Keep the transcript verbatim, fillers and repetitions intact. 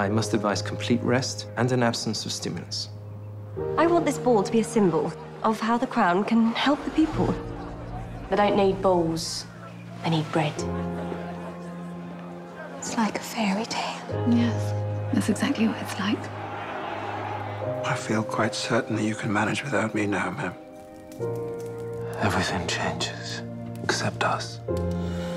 I must advise complete rest and an absence of stimulants. I want this ball to be a symbol of how the crown can help the people. They don't need balls, they need bread. It's like a fairy tale. Yes, that's exactly what it's like. I feel quite certain that you can manage without me now, ma'am. Everything changes, except us.